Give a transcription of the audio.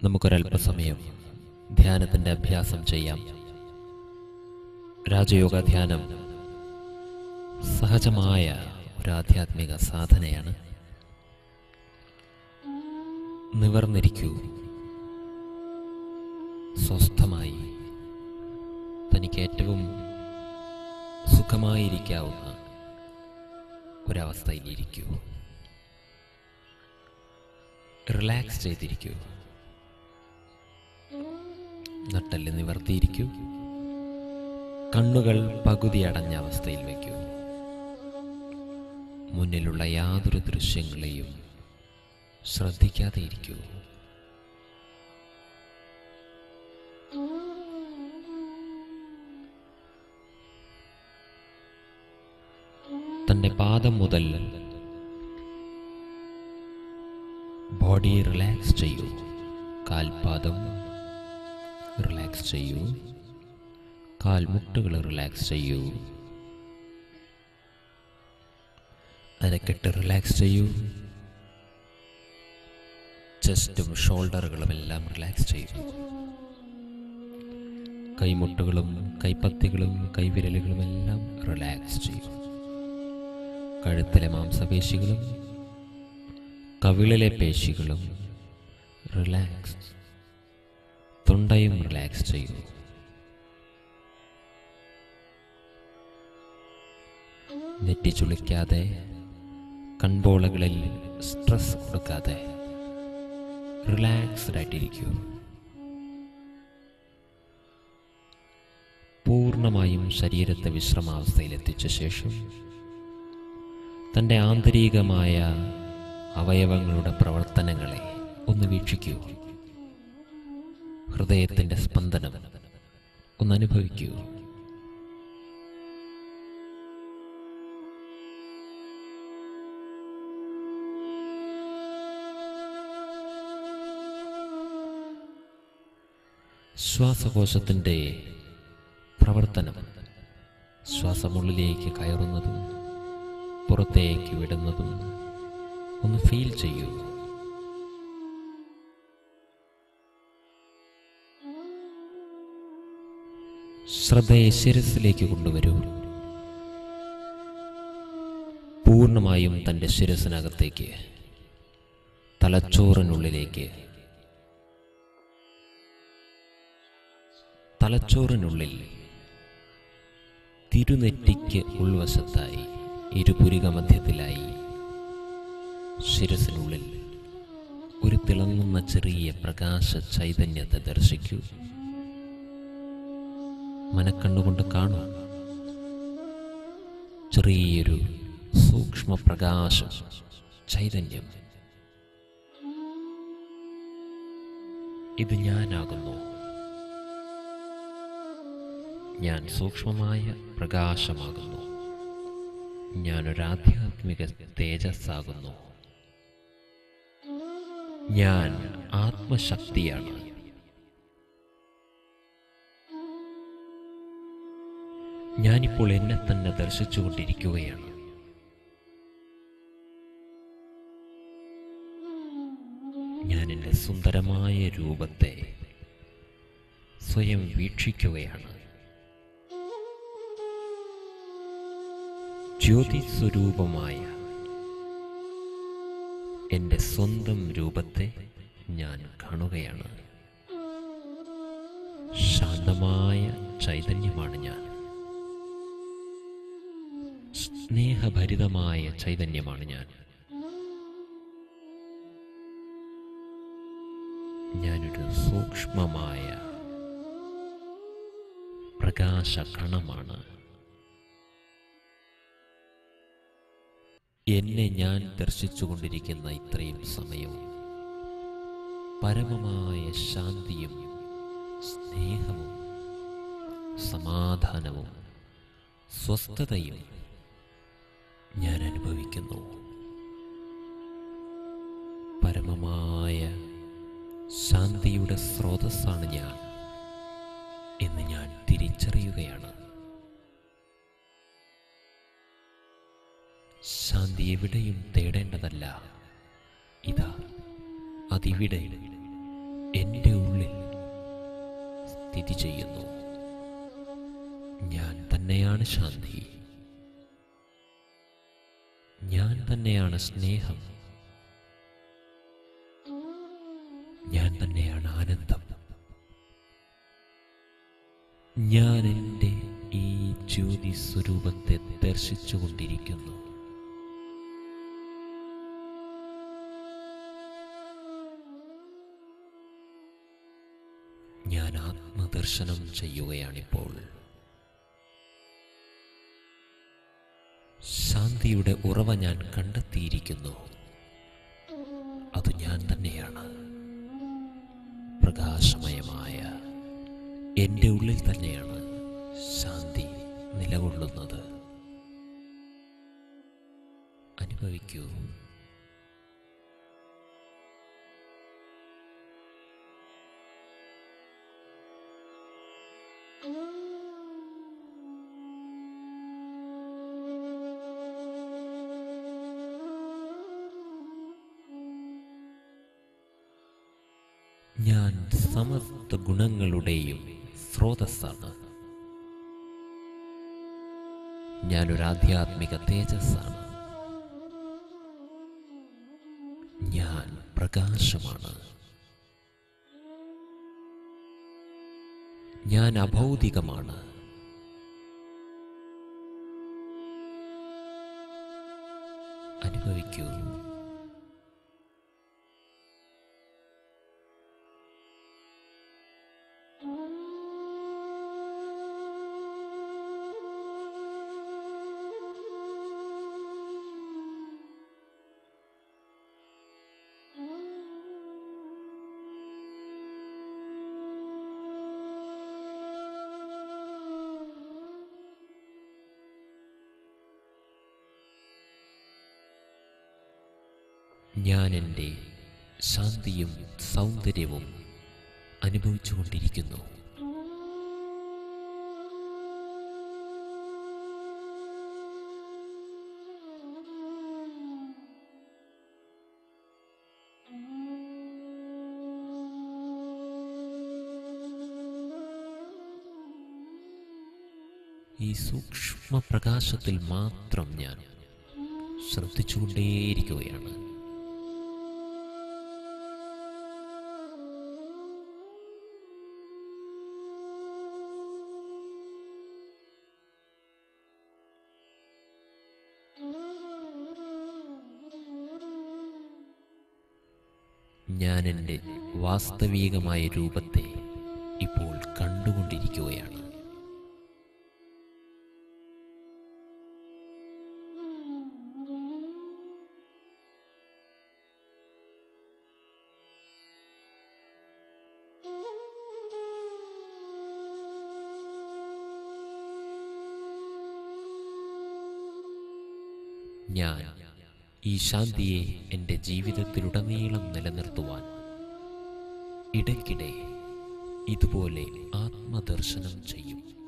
നമുക്കൊരല്പസമയം ധ്യാനത്തിൻ്റെ അഭ്യാസം ചെയ്യാം. രാജയോഗ ധ്യാനം സഹജമായ ഒരു ആധ്യാത്മിക സാധനയാണ്. നിവർന്നിരിക്കൂ, സ്വസ്ഥമായി തനിക്ക് ഏറ്റവും സുഖമായിരിക്കാവുന്ന ഒരവസ്ഥയിലിരിക്കൂ. റിലാക്സ് ചെയ്തിരിക്കൂ. നട്ടെല്ല് നിവർത്തിയിരിക്കൂ. കണ്ണുകൾ പകുതി അടഞ്ഞ അവസ്ഥയിൽ വയ്ക്കൂ. മുന്നിലുള്ള യാതൊരു ദൃശ്യങ്ങളെയും ശ്രദ്ധിക്കാതെ ഇരിക്കൂ. തൻ്റെ പാദം മുതൽ ബോഡി റിലാക്സ് ചെയ്യൂ. കാൽപാദം റിലാക്സ് ചെയ്യൂ. കാൽമുട്ടുകൾ റിലാക്സ് ചെയ്യൂ. അരക്കെട്ട് റിലാക്സ് ചെയ്യൂ. ചെസ്റ്റും ഷോൾഡറുകളും എല്ലാം റിലാക്സ് ചെയ്യൂ. കൈമുട്ടുകളും കൈപ്പത്തികളും കൈവിരലുകളും എല്ലാം റിലാക്സ് ചെയ്യൂ. കഴുത്തിലെ മാംസപേശികളും കവിളിലെ പേശികളും റിലാക്സ്. തൊണ്ടയും റിലാക്സ് ചെയ്യൂ. നെറ്റി ചുളിക്കാതെ, കൺപോളകളിൽ സ്ട്രെസ് കൊടുക്കാതെ റിലാക്സ്ഡ് ആയിട്ടിരിക്കൂ. പൂർണ്ണമായും ശരീരത്തെ വിശ്രമാവസ്ഥയിലെത്തിച്ച ശേഷം തൻ്റെ ആന്തരികമായ അവയവങ്ങളുടെ പ്രവർത്തനങ്ങളെ ഒന്ന് വീക്ഷിക്കൂ. ഹൃദയത്തിൻ്റെ സ്പന്ദനം ഒന്നനുഭവിക്കൂ. ശ്വാസകോശത്തിൻ്റെ പ്രവർത്തനം, ശ്വാസമുള്ളിലേക്ക് കയറുന്നതും പുറത്തേക്ക് വിടുന്നതും ഒന്ന് ഫീൽ ചെയ്യൂ. ശ്രദ്ധയെ ശിരസിലേക്ക് കൊണ്ടുവരൂ. പൂർണ്ണമായും തൻ്റെ ശിരസിനകത്തേക്ക്, തലച്ചോറിനുള്ളിലേക്ക്. തലച്ചോറിനുള്ളിൽ തിരുനെറ്റിക്ക് ഉൾവശത്തായി, ഇരുപുരിക മധ്യത്തിലായി, ശിരസിനുള്ളിൽ ഒരു തിളങ്ങുന്ന ചെറിയ പ്രകാശ ചൈതന്യത്തെ ദർശിക്കൂ. മനക്കണ്ണുകൊണ്ട് കാണൂ. ചെറിയൊരു സൂക്ഷ്മ പ്രകാശം, ചൈതന്യം. ഇത് ഞാനാകുന്നു. ഞാൻ സൂക്ഷ്മമായ പ്രകാശമാകുന്നു. ഞാനൊരാധ്യാത്മിക തേജസ്സാകുന്നു. ഞാൻ ആത്മശക്തിയാണ്. ഞാനിപ്പോൾ എന്നെ തന്നെ ദർശിച്ചുകൊണ്ടിരിക്കുകയാണ്. ഞാൻ എൻ്റെ സുന്ദരമായ രൂപത്തെ സ്വയം വീക്ഷിക്കുകയാണ്. ജ്യോതിസ്വരൂപമായ എൻ്റെ സ്വന്തം രൂപത്തെ ഞാൻ കാണുകയാണ്. ശാന്തമായ ചൈതന്യമാണ് ഞാൻ. സ്നേഹഭരിതമായ ചൈതന്യമാണ് ഞാൻ. ഞാനൊരു സൂക്ഷ്മമായ പ്രകാശകണമാണ്. എന്നെ ഞാൻ ദർശിച്ചുകൊണ്ടിരിക്കുന്ന ഇത്രയും സമയവും പരമമായ ശാന്തിയും സ്നേഹവും സമാധാനവും സ്വസ്ഥതയും ഞാൻ അനുഭവിക്കുന്നു. പരമമായ ശാന്തിയുടെ സ്രോതസ്സാണ് ഞാൻ എന്ന് ഞാൻ തിരിച്ചറിയുകയാണ്. ശാന്തി എവിടെയും തേടേണ്ടതല്ല. ഇതാ അതിവിടെ എൻ്റെ ഉള്ളിൽ സ്ഥിതി ചെയ്യുന്നു. ഞാൻ തന്നെയാണ് ശാന്തി. ഞാൻ തന്നെയാണ് സ്നേഹം. ഞാൻ തന്നെയാണ് ആനന്ദം. ഞാൻ എൻ്റെ ഈ ജ്യോതി സ്വരൂപത്തെ ദർശിച്ചുകൊണ്ടിരിക്കുന്നു. ഞാൻ ആത്മദർശനം ചെയ്യുകയാണിപ്പോൾ. ശാന്തിയുടെ ഉറവ ഞാൻ കണ്ടെത്തിയിരിക്കുന്നു. അത് ഞാൻ തന്നെയാണ്. പ്രകാശമയമായ എൻ്റെ ഉള്ളിൽ തന്നെയാണ് ശാന്തി നിലകൊള്ളുന്നത്. അനുഭവിക്കൂ. ഞാൻ സമസ്ത ഗുണങ്ങളുടെയും സ്രോതസ്സാണ്. ഞാനൊരു ആധ്യാത്മിക തേജസ്സാണ്. ഞാൻ പ്രകാശമാണ്. ഞാൻ അഭൗതികമാണ്. അനുഭവിക്കൂ. ഞാൻ എൻ്റെ ശാന്തിയും സൗന്ദര്യവും അനുഭവിച്ചുകൊണ്ടിരിക്കുന്നു. ഈ സൂക്ഷ്മ പ്രകാശത്തിൽ മാത്രം ഞാൻ ശ്രദ്ധിച്ചുകൊണ്ടേയിരിക്കുകയാണ്. ഞാൻ എൻ്റെ വാസ്തവികമായ രൂപത്തെ ഇപ്പോൾ കണ്ടുകൊണ്ടിരിക്കുകയാണ്. ഞാൻ ഈ ശാന്തിയെ എൻ്റെ ജീവിതത്തിലുടനീളം നിലനിർത്തുവാൻ ഇടയ്ക്കിടെ ഇതുപോലെ ആത്മദർശനം ചെയ്യും.